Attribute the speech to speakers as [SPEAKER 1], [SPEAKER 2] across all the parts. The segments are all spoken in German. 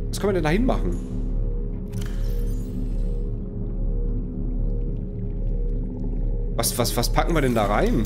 [SPEAKER 1] Was können wir denn da hinmachen? Was packen wir denn da rein?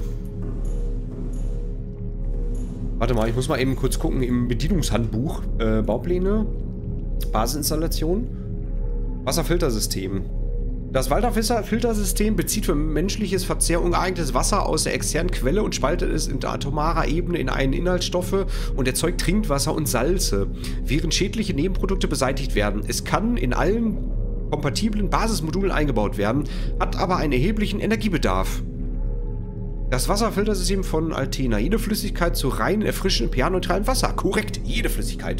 [SPEAKER 1] Warte mal, ich muss mal eben kurz gucken im Bedienungshandbuch. Baupläne, Basisinstallation, Wasserfiltersystem. Das Wasserfiltersystem bezieht für menschliches Verzehr ungeeignetes Wasser aus der externen Quelle und spaltet es in atomarer Ebene in einen Inhaltsstoffe und erzeugt Trinkwasser und Salze, während schädliche Nebenprodukte beseitigt werden. Es kann in allen kompatiblen Basismodulen eingebaut werden, hat aber einen erheblichen Energiebedarf. Das Wasserfiltersystem von Altena. Jede Flüssigkeit zu rein, erfrischendem, pH-neutralem Wasser. Korrekt, jede Flüssigkeit.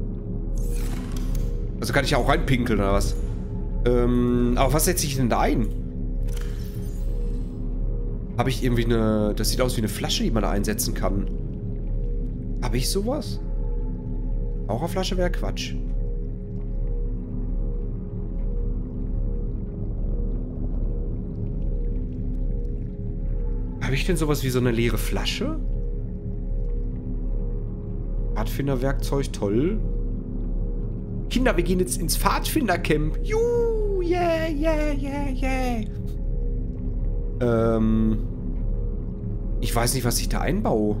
[SPEAKER 1] Also kann ich ja auch reinpinkeln oder was? Aber was setze ich denn da ein? Habe ich irgendwie eine... Das sieht aus wie eine Flasche, die man da einsetzen kann. Habe ich sowas? Raucherflasche wäre Quatsch. Habe ich denn sowas wie so eine leere Flasche? Pfadfinderwerkzeug, toll. Kinder, wir gehen jetzt ins Pfadfindercamp. Juhu, yeah, yeah, yeah, yeah. Ich weiß nicht, was ich da einbaue.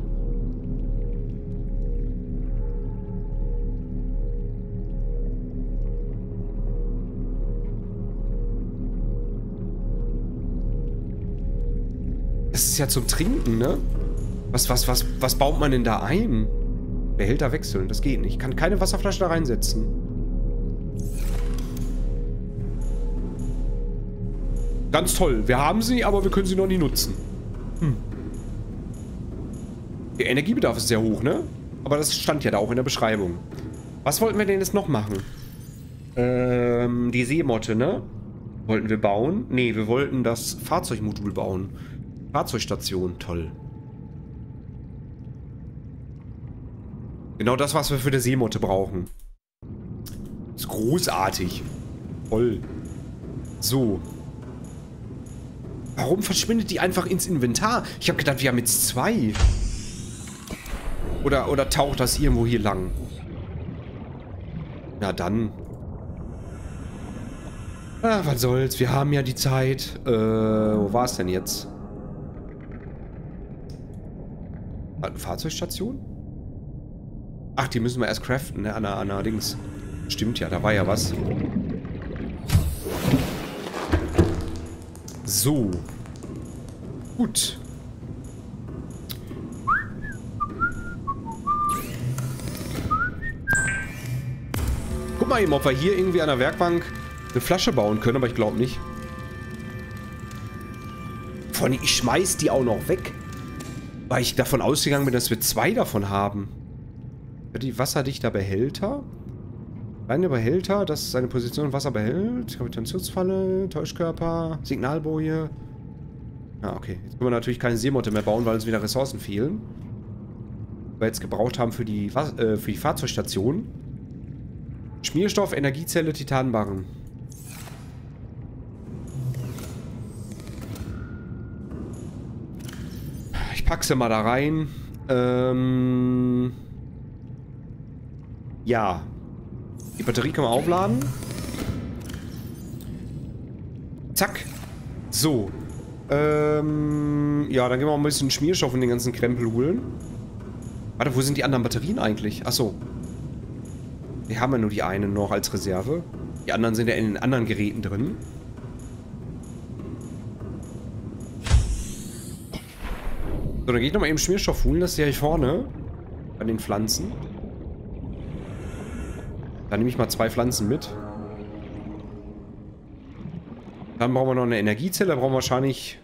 [SPEAKER 1] Das ist ja zum Trinken, ne? Was baut man denn da ein? Behälter wechseln, das geht nicht. Ich kann keine Wasserflasche da reinsetzen. Ganz toll. Wir haben sie, aber wir können sie noch nie nutzen. Der Energiebedarf ist sehr hoch, ne? Aber das stand ja da auch in der Beschreibung. Was wollten wir denn jetzt noch machen? Die Seemotte, ne? Wollten wir bauen? Ne, wir wollten das Fahrzeugmodul bauen. Fahrzeugstation, toll. Genau das, was wir für die Seemotte brauchen. Ist großartig. Toll. So. Warum verschwindet die einfach ins Inventar? Ich habe gedacht, wir haben jetzt 2. Oder taucht das irgendwo hier lang? Na dann. Ah, was soll's. Wir haben ja die Zeit. Wo war es denn jetzt? Eine Fahrzeugstation? Ach, die müssen wir erst craften, ne? Anna Dings. Stimmt ja, da war ja was. So. Gut. Guck mal eben, ob wir hier irgendwie an der Werkbank eine Flasche bauen können, aber ich glaube nicht. Vor allem, ich schmeiß die auch noch weg. Weil ich davon ausgegangen bin, dass wir 2 davon haben. Die wasserdichter Behälter. Kleine Behälter, das seine Position im Wasser behält. Gravitationsfalle, Täuschkörper, Signalboje. Ja, okay. Jetzt können wir natürlich keine Seemotte mehr bauen, weil uns wieder Ressourcen fehlen. Die wir jetzt gebraucht haben für die Fahrzeugstation. Schmierstoff, Energiezelle, Titanbarren. Ich packe sie mal da rein. Ja. Die Batterie können wir aufladen. Zack. So. Ja, dann gehen wir mal ein bisschen Schmierstoff in den ganzen Krempel holen. Warte, wo sind die anderen Batterien eigentlich? Achso. Wir haben ja nur die eine noch als Reserve. Die anderen sind ja in den anderen Geräten drin. So, dann gehe ich nochmal eben Schmierstoff holen. Das ist ja hier vorne. An den Pflanzen. Dann nehme ich mal 2 Pflanzen mit. Dann brauchen wir noch eine Energiezelle. Da brauchen wir wahrscheinlich...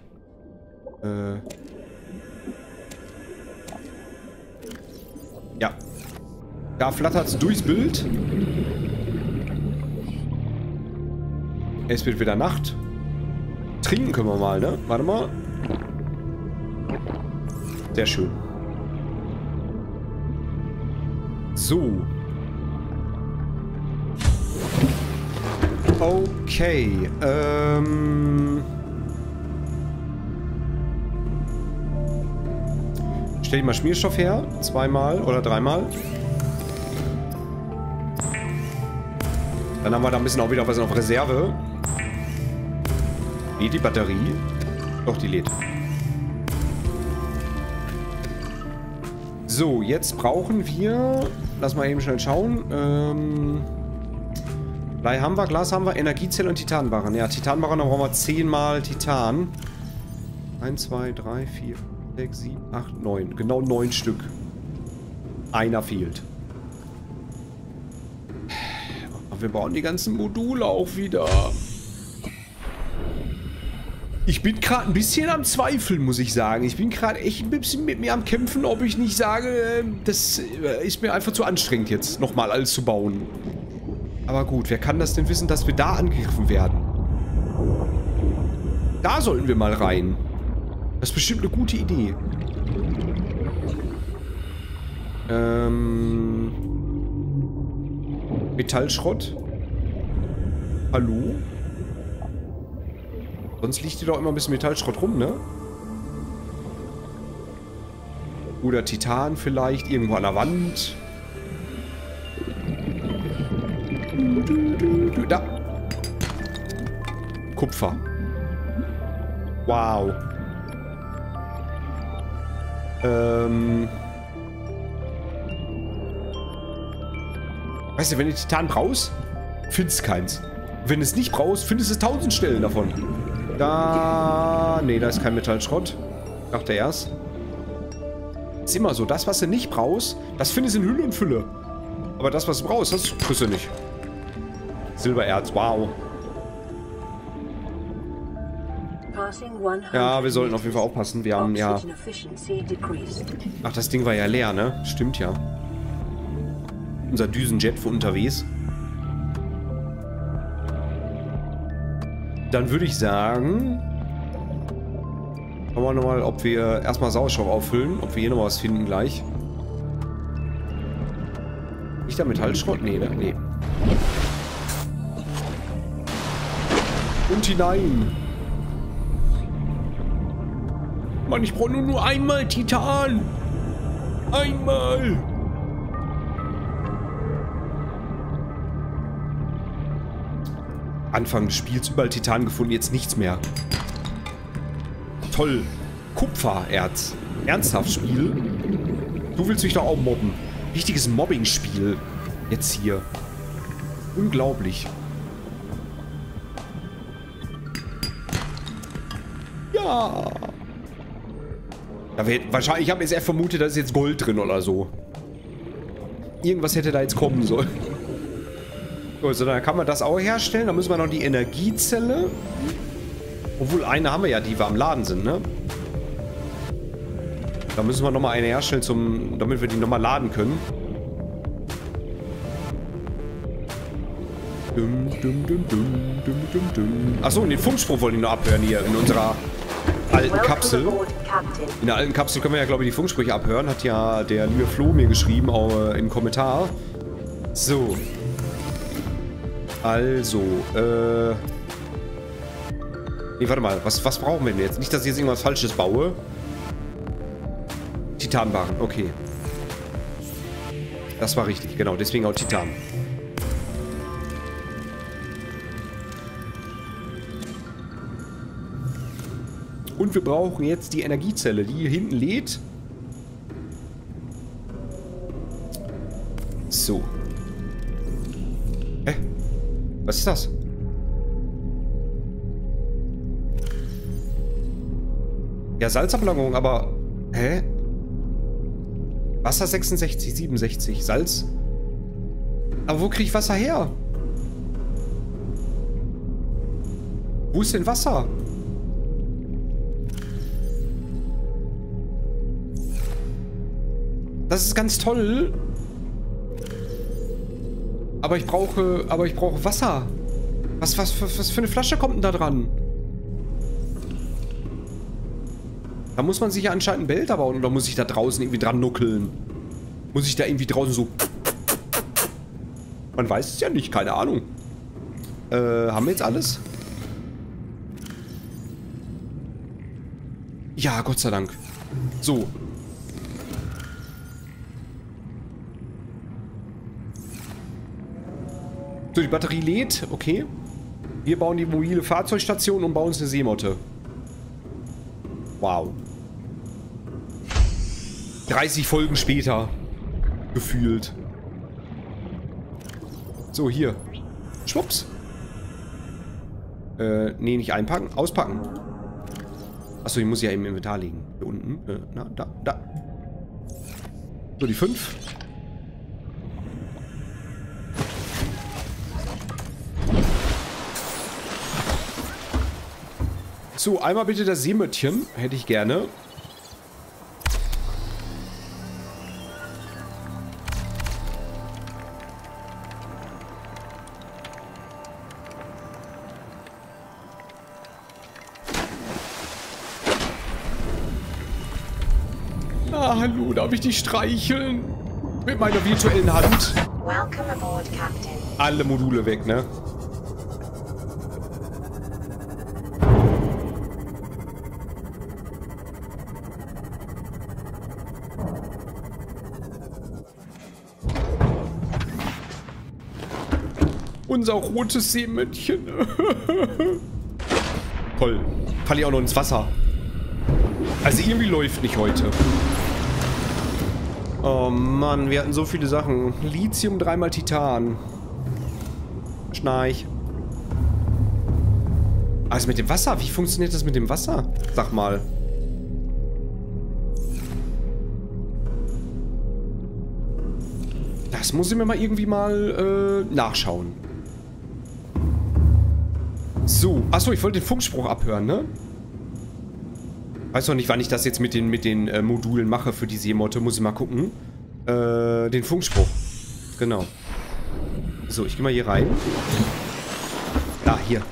[SPEAKER 1] ja. Da flattert es durchs Bild. Es wird wieder Nacht. Trinken können wir mal, ne? Warte mal. Sehr schön. So. Okay. Stell ich mal Schmierstoff her. 2-mal oder 3-mal. Dann haben wir da ein bisschen auch wieder was auf Reserve. Lädt die Batterie? Doch, die lädt. So, jetzt brauchen wir... Lass mal eben schnell schauen. Blei haben wir, Glas haben wir, Energiezelle und Titanbarren. Ja, Titanbarren, dann brauchen wir 10 mal Titan. 1, 2, 3, 4, 6, 7, 8, 9. Genau 9 Stück. Einer fehlt. Wir bauen die ganzen Module auch wieder. Ich bin gerade ein bisschen am Zweifeln, muss ich sagen. Ich bin gerade echt ein bisschen mit mir am Kämpfen, ob ich nicht sage, das ist mir einfach zu anstrengend jetzt, nochmal alles zu bauen. Aber gut, wer kann das denn wissen, dass wir da angegriffen werden? Da sollten wir mal rein. Das ist bestimmt eine gute Idee. Metallschrott. Hallo? Sonst liegt hier doch immer ein bisschen Metallschrott rum, ne? Oder Titan vielleicht, irgendwo an der Wand. Da. Kupfer. Wow. Weißt du, wenn du Titan brauchst, findest du keins. Wenn du es nicht brauchst, findest du 1000 Stellen davon. Da... Nee, da ist kein Metallschrott. Dachte erst. Ist immer so, das, was du nicht brauchst, das findest du in Hülle und Fülle. Aber das, was du brauchst, das kriegst du nicht. Silbererz, wow. Ja, wir sollten auf jeden Fall aufpassen. Wir haben ja... Ach, das Ding war ja leer, ne? Stimmt ja. Unser Düsenjet für unterwegs. Dann würde ich sagen... Schauen wir nochmal, ob wir erstmal Sauerstoff auffüllen. Ob wir hier noch was finden gleich. Nicht der Metallschrott? Nee, nee. Und hinein. Mann, ich brauche nur einmal Titan. Einmal. Anfang des Spiels überall Titan gefunden, jetzt nichts mehr. Toll. Kupfererz. Ernsthaft Spiel? Du willst mich doch auch mobben. Richtiges Mobbing-Spiel. Jetzt hier. Unglaublich. Ja. Wahrscheinlich, ich habe jetzt eher vermutet, da ist jetzt Gold drin oder so. Irgendwas hätte da jetzt kommen sollen. Gut, so, dann kann man das auch herstellen. Dann müssen wir noch die Energiezelle. Obwohl, eine haben wir ja, die wir am Laden sind, ne? Da müssen wir nochmal eine herstellen, damit wir die nochmal laden können. Achso, und den Funkspruch wollte ich noch abhören hier in unserer alten Kapsel. In der alten Kapsel können wir ja, glaube ich, die Funksprüche abhören. Hat ja der liebe Flo mir geschrieben, auch im Kommentar. So. Also, nee, warte mal. Was brauchen wir denn jetzt? Nicht, dass ich jetzt irgendwas Falsches baue. Titanbarren, okay. Das war richtig, genau. Deswegen auch Titan. Und wir brauchen jetzt die Energiezelle, die hier hinten lädt. So. Hä? Was ist das? Ja, Salzablagerung, aber... Hä? Wasser 66, 67. Salz? Aber wo kriege ich Wasser her? Wo ist denn Wasser? Das ist ganz toll. Aber ich brauche Wasser. Was für eine Flasche kommt denn da dran? Da muss man sich ja anscheinend einen Behälter bauen. Oder muss ich da draußen irgendwie dran nuckeln? Muss ich da irgendwie draußen so... Man weiß es ja nicht, keine Ahnung. Haben wir jetzt alles? Ja, Gott sei Dank. So. So, die Batterie lädt. Okay. Wir bauen die mobile Fahrzeugstation und bauen uns eine Seemotte. Wow. 30 Folgen später. Gefühlt. So, hier. Schwupps. Nee, nicht einpacken. Auspacken. Achso, die muss ich ja im Inventar liegen. Hier unten. Na, da. So, die 5. So, einmal bitte das Seemöttchen. Hätte ich gerne. Ah, hallo, darf ich dich streicheln? Mit meiner virtuellen Hand.
[SPEAKER 2] Welcome aboard, Captain.
[SPEAKER 1] Alle Module weg, ne? Unser rotes Seemännchen. Toll. Fall ich auch noch ins Wasser. Also irgendwie läuft nicht heute. Oh Mann, wir hatten so viele Sachen. Lithium, 3-mal Titan. Schnarch. Also mit dem Wasser, wie funktioniert das mit dem Wasser? Sag mal. Das muss ich mir mal irgendwie mal nachschauen. So, achso, ich wollte den Funkspruch abhören, ne? Weiß noch nicht, wann ich das jetzt mit den Modulen mache für die Seemotte. Muss ich mal gucken. Den Funkspruch. Genau. So, ich gehe mal hier rein. Da, hier.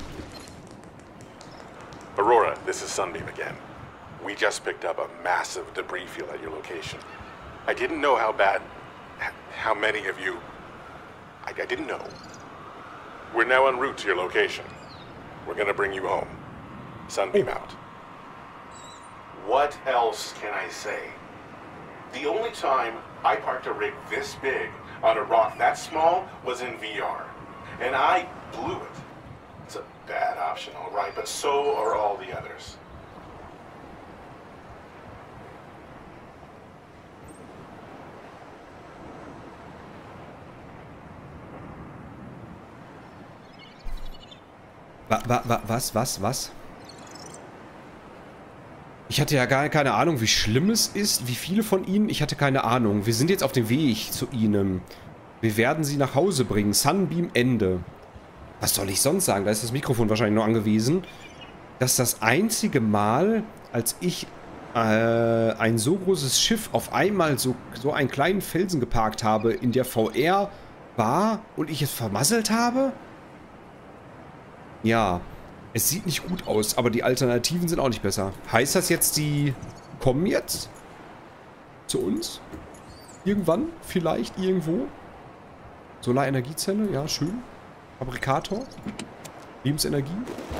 [SPEAKER 3] Aurora, this is Sunbeam again. We just picked up a massive debris field at your location. I didn't know how bad... how many of you... I didn't know. We're now en route to your location. We're gonna bring you home. Sunbeam out. What else can I say? The only time I parked a rig this big on a rock that small was in VR. And I blew it. It's a bad option, all right, but so are all the others.
[SPEAKER 1] Was? Ich hatte ja gar keine Ahnung, wie schlimm es ist, wie viele von ihnen. Ich hatte keine Ahnung. Wir sind jetzt auf dem Weg zu ihnen. Wir werden sie nach Hause bringen. Sunbeam Ende. Was soll ich sonst sagen? Da ist das Mikrofon wahrscheinlich noch angewiesen. Das ist das einzige Mal, als ich ein so großes Schiff auf einmal so einen kleinen Felsen geparkt habe, in der VR war und ich es vermasselt habe? Ja. Es sieht nicht gut aus, aber die Alternativen sind auch nicht besser. Heißt das jetzt, die kommen jetzt? Zu uns? Irgendwann? Vielleicht? Irgendwo? Solarenergiezelle? Ja, schön. Fabrikator? Lebensenergie?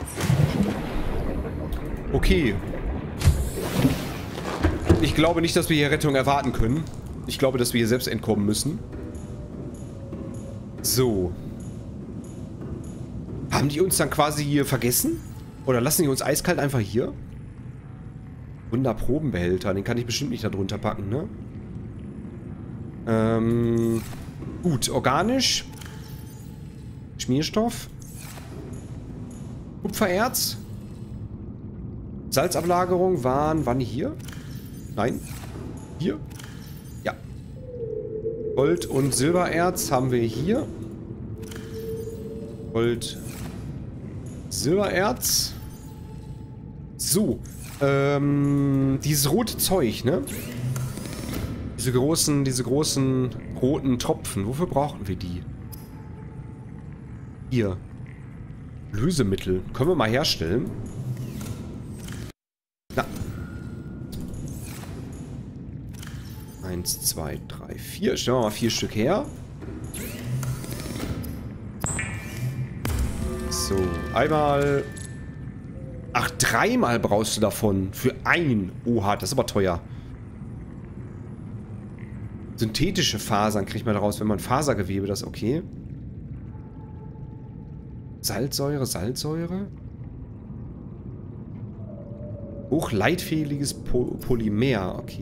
[SPEAKER 1] Okay. Ich glaube nicht, dass wir hier Rettung erwarten können. Ich glaube, dass wir hier selbst entkommen müssen. So. Haben die uns dann quasi hier vergessen? Oder lassen die uns eiskalt einfach hier? Wunderprobenbehälter, den kann ich bestimmt nicht da drunter packen, ne? Gut, organisch. Schmierstoff. Kupfererz. Salzablagerung waren die hier? Nein. Hier? Ja. Gold und Silbererz haben wir hier. Gold. Silbererz. So. Dieses rote Zeug, ne? Diese großen roten Tropfen. Wofür brauchen wir die? Hier. Lösemittel. Können wir mal herstellen. Na. 1, 2, 3, 4. Stellen wir mal 4 Stück her. So, einmal... Ach, 3-mal brauchst du davon. Für ein. Oha, das ist aber teuer. Synthetische Fasern kriegt man daraus, wenn man Fasergewebe, das ist okay. Salzsäure, Salzsäure. Hochleitfähiges Polymer, okay.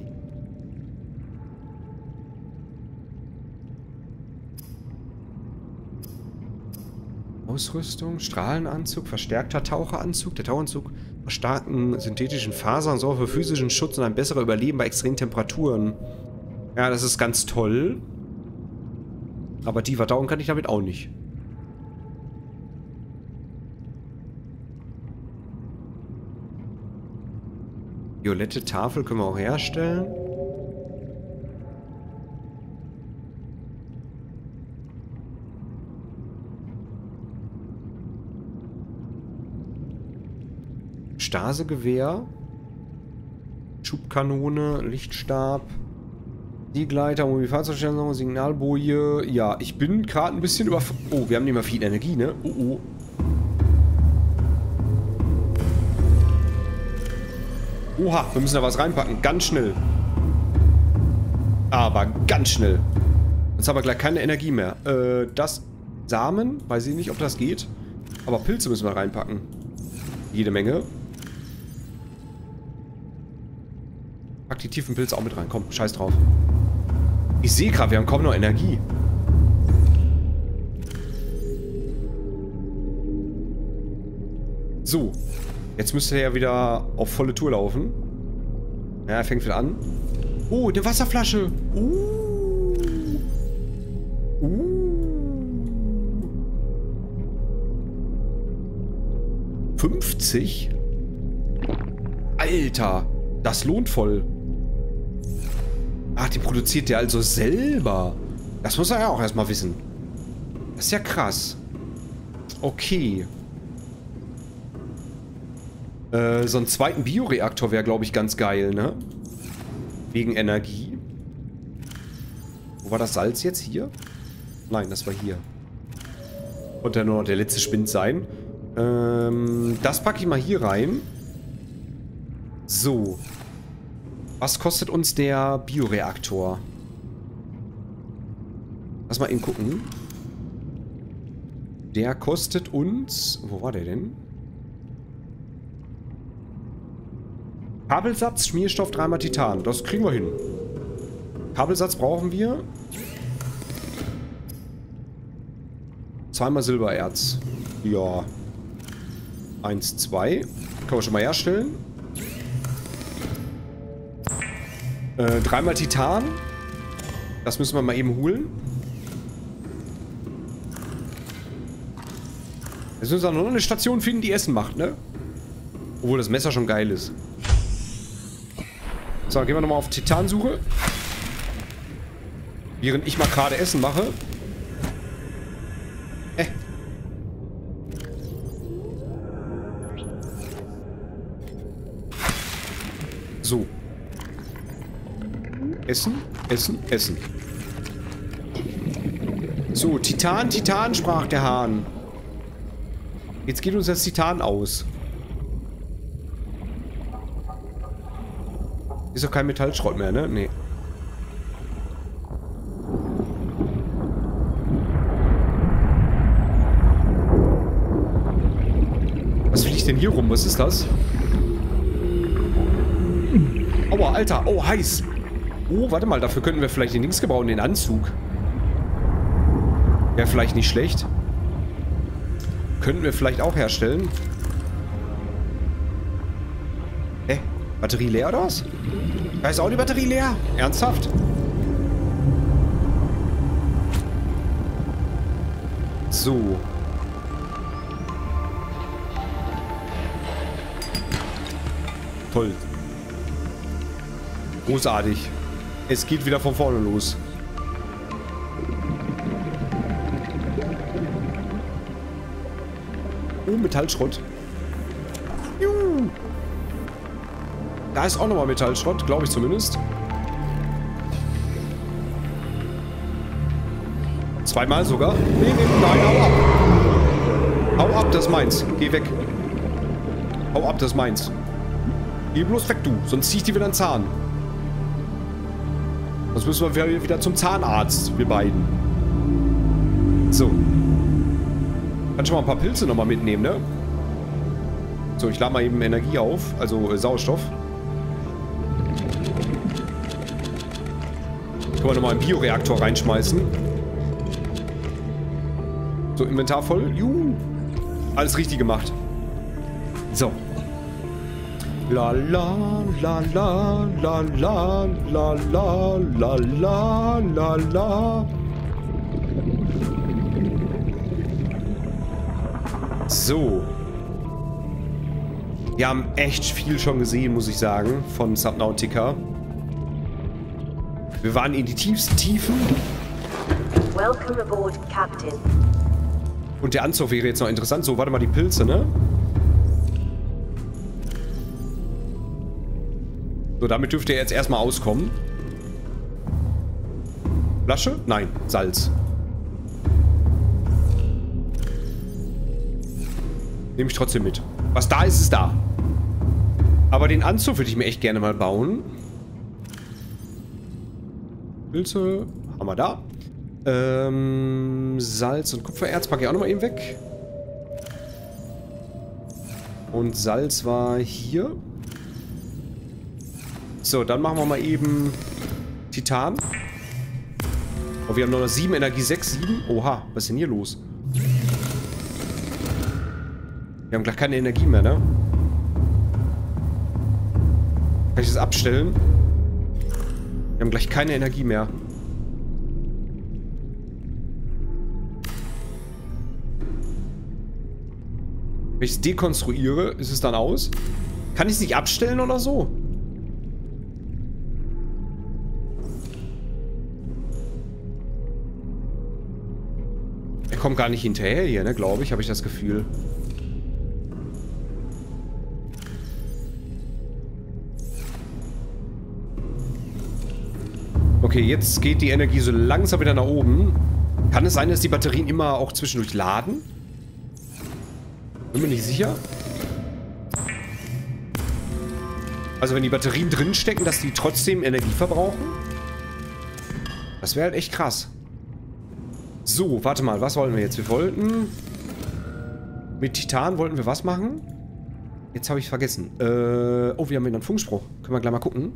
[SPEAKER 1] Ausrüstung, Strahlenanzug, verstärkter Taucheranzug. Der Taucheranzug aus starken synthetischen Fasern sorgt für physischen Schutz und ein besserer Überleben bei extremen Temperaturen. Ja, das ist ganz toll. Aber tiefer tauchen kann ich damit auch nicht. Violette Tafel können wir auch herstellen. Stasegewehr. Schubkanone, Lichtstab. Siegleiter, Mobilfahrzeugstellung, Signalboje. Ja, ich bin gerade ein bisschen über... Oh, wir haben nicht mehr viel Energie, ne? Oh, oh. Oha, wir müssen da was reinpacken. Ganz schnell. Aber ganz schnell. Jetzt haben wir gleich keine Energie mehr. Das Samen, weiß ich nicht, ob das geht. Aber Pilze müssen wir reinpacken. Jede Menge. Pack die tiefen Pilze auch mit rein. Komm, scheiß drauf. Ich sehe gerade, wir haben kaum noch Energie. So. Jetzt müsste er ja wieder auf volle Tour laufen. Ja, er fängt wieder an. Oh, eine Wasserflasche. 50? Alter, das lohnt voll. Ach, die produziert der also selber. Das muss er ja auch erstmal wissen. Das ist ja krass. Okay. So einen zweiten Bioreaktor wäre, glaube ich, ganz geil, ne? Wegen Energie. Wo war das Salz jetzt? Hier? Nein, das war hier. Und dann nur noch der letzte Spind sein. Das packe ich mal hier rein. So. Was kostet uns der Bioreaktor? Lass mal eben gucken. Der kostet uns... Wo war der denn? Kabelsatz, Schmierstoff, 3-mal Titan. Das kriegen wir hin. Kabelsatz brauchen wir. 2-mal Silbererz. Ja. 1, 2. Können wir schon mal herstellen. 3-mal Titan. Das müssen wir mal eben holen. Jetzt müssen wir noch eine Station finden, die Essen macht, ne? Obwohl das Messer schon geil ist. So, gehen wir nochmal auf Titansuche. Während ich mal gerade Essen mache. So. Essen, Essen, Essen. So, Titan, Titan, sprach der Hahn. Jetzt geht uns das Titan aus. Ist doch kein Metallschrott mehr, ne? Nee. Was fliegt denn hier rum? Was ist das? Aua, Alter. Oh, heiß. Oh, warte mal. Dafür könnten wir vielleicht den Dings gebrauchen, den Anzug. Wäre vielleicht nicht schlecht. Könnten wir vielleicht auch herstellen. Batterie leer oder was? Da ist auch die Batterie leer. Ernsthaft? So. Toll. Großartig. Es geht wieder von vorne los. Oh, Metallschrott. Juhu. Da ist auch nochmal Metallschrott, glaube ich zumindest. 2-mal sogar. Nee, nein, hau ab. Hau ab, das ist meins. Geh weg. Hau ab, das ist meins. Geh bloß weg, du. Sonst zieh ich dir wieder einen Zahn. Sonst müssen wir wieder zum Zahnarzt, wir beiden. So. Kann schon mal ein paar Pilze nochmal mitnehmen, ne? So, ich lade mal eben Energie auf, also Sauerstoff. Können wir nochmal einen Bioreaktor reinschmeißen. So, Inventar voll. Juhu. Alles richtig gemacht. So. La la la la la la la la la la la la. So. Wir haben echt viel schon gesehen, muss ich sagen, von Subnautica. Wir waren in die tiefsten Tiefen.
[SPEAKER 2] Welcome aboard, Captain.
[SPEAKER 1] Und der Anzug wäre jetzt noch interessant. So, warte mal, die Pilze, ne? So, damit dürfte er jetzt erstmal auskommen. Flasche? Nein, Salz. Nehme ich trotzdem mit. Was da ist, ist da. Aber den Anzug würde ich mir echt gerne mal bauen. Pilze haben wir da. Salz und Kupfererz packe ich auch nochmal eben weg. Und Salz war hier. So, dann machen wir mal eben Titan. Oh, wir haben noch 7 Energie, 6, 7. Oha, was ist denn hier los? Wir haben gleich keine Energie mehr, ne? Kann ich das abstellen? Wir haben gleich keine Energie mehr. Wenn ich es dekonstruiere, ist es dann aus? Kann ich es nicht abstellen oder so? Er kommt gar nicht hinterher hier, ne, glaube ich, habe ich das Gefühl. Okay, jetzt geht die Energie so langsam wieder nach oben. Kann es sein, dass die Batterien immer auch zwischendurch laden? Bin mir nicht sicher. Also wenn die Batterien drin stecken, dass die trotzdem Energie verbrauchen? Das wäre halt echt krass. So, warte mal, was wollen wir jetzt? Wir wollten... Mit Titan wollten wir was machen? Jetzt habe ich es vergessen. Oh, wir haben wieder einen Funkspruch. Können wir gleich mal gucken.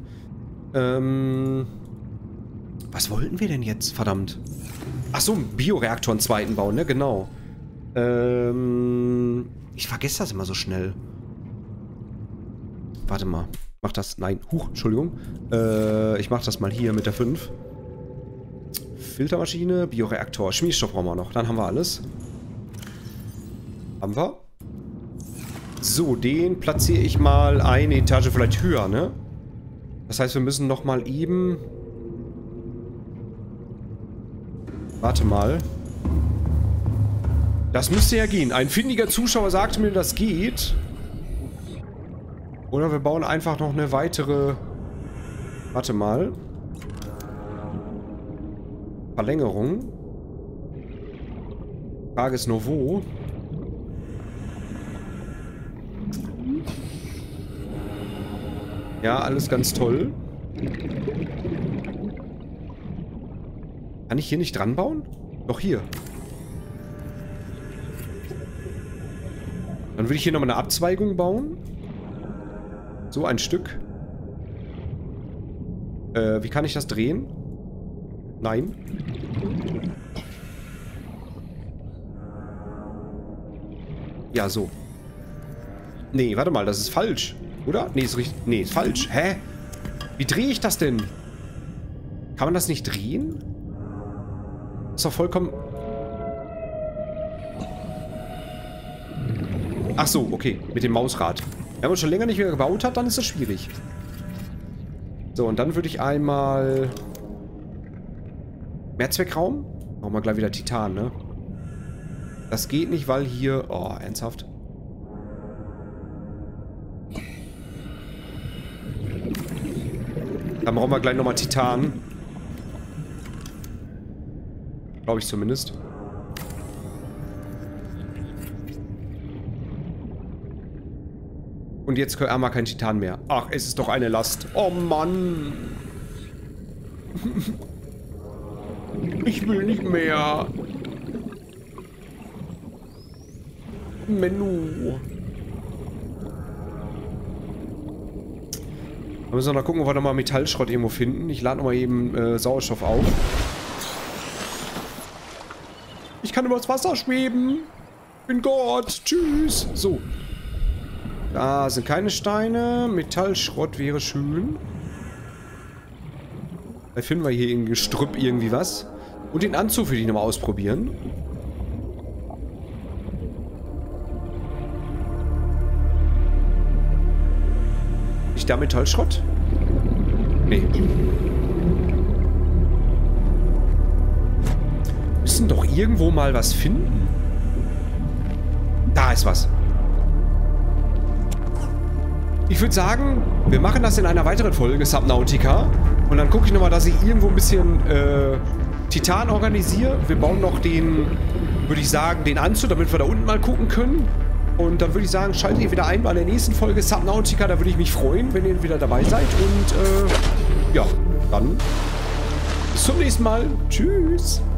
[SPEAKER 1] Was wollten wir denn jetzt? Verdammt. Ach so, einen Bioreaktor, einen zweiten bauen, ne? Genau. Ich vergesse das immer so schnell. Warte mal. Mach das... Nein. Huch, Entschuldigung. Ich mach das mal hier mit der 5. Filtermaschine, Bioreaktor. Schmierstoff brauchen wir noch. Dann haben wir alles. Haben wir. So, den platziere ich mal eine Etage vielleicht höher, ne? Das heißt, wir müssen noch mal eben... Warte mal. Das müsste ja gehen. Ein findiger Zuschauer sagte mir, das geht. Oder wir bauen einfach noch eine weitere... Warte mal. Verlängerung. Frage ist nur wo. Ja, alles ganz toll. Kann ich hier nicht dran bauen? Doch hier. Dann würde ich hier nochmal eine Abzweigung bauen. So ein Stück. Wie kann ich das drehen? Nein. Ja, so. Nee, warte mal, das ist falsch. Oder? Nee, ist richtig. Nee, ist falsch. Hä? Wie drehe ich das denn? Kann man das nicht drehen? Ist doch vollkommen... Ach so, okay. Mit dem Mausrad. Wenn man schon länger nicht mehr gebaut hat, dann ist das schwierig. So, und dann würde ich einmal... Mehrzweckraum? Brauchen wir gleich wieder Titan, ne? Das geht nicht, weil hier... Oh, ernsthaft? Dann brauchen wir gleich nochmal Titan. Glaube ich zumindest. Und jetzt haben wir kein Titan mehr. Ach, es ist doch eine Last. Oh Mann. Ich will nicht mehr. Menü. Da müssen wir noch gucken, ob wir da mal Metallschrott irgendwo finden. Ich lade nochmal eben Sauerstoff auf. Ich kann übers Wasser schweben. Bin Gott. Tschüss. So. Da sind keine Steine. Metallschrott wäre schön. Da finden wir hier in Gestrüpp irgendwie was. Und den Anzug will ich nochmal ausprobieren. Ist da Metallschrott? Nee. Müssen doch irgendwo mal was finden. Da ist was. Ich würde sagen, wir machen das in einer weiteren Folge Subnautica. Und dann gucke ich nochmal, dass ich irgendwo ein bisschen Titan organisiere. Wir bauen noch den, würde ich sagen, den Anzug, damit wir da unten mal gucken können. Und dann würde ich sagen, schaltet ihr wieder ein bei der nächsten Folge Subnautica. Da würde ich mich freuen, wenn ihr wieder dabei seid. Und ja, dann bis zum nächsten Mal. Tschüss.